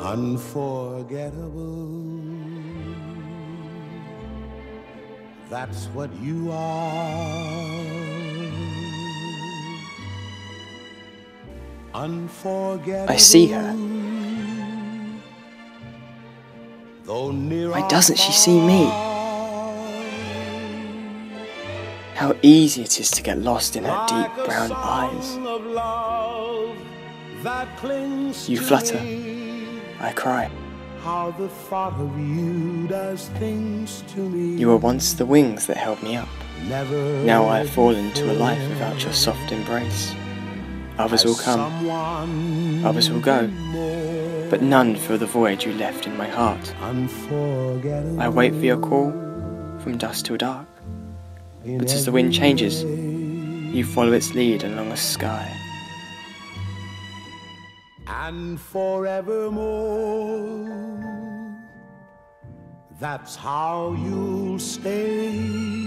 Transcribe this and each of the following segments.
Unforgettable, that's what you are. Unforgettable. I see her. Why doesn't she see me? How easy it is to get lost in her deep brown eyes. You flutter, I cry. How the thought of you does things to me. You were once the wings that held me up. Now I have fallen to a life without your soft embrace. Others will come, others will go, but none fill the void you left in my heart. I wait for your call from dusk till dark, but as the wind changes, you follow its lead along the sky. And forevermore, that's how you'll stay.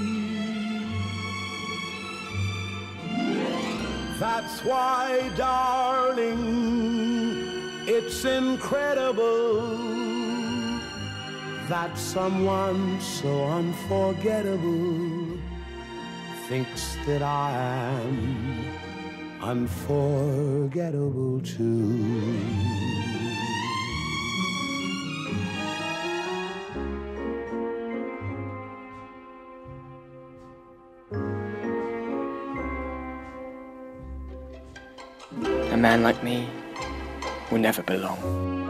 That's why, darling, it's incredible that someone so unforgettable thinks that I am unforgettable too. A man like me will never belong.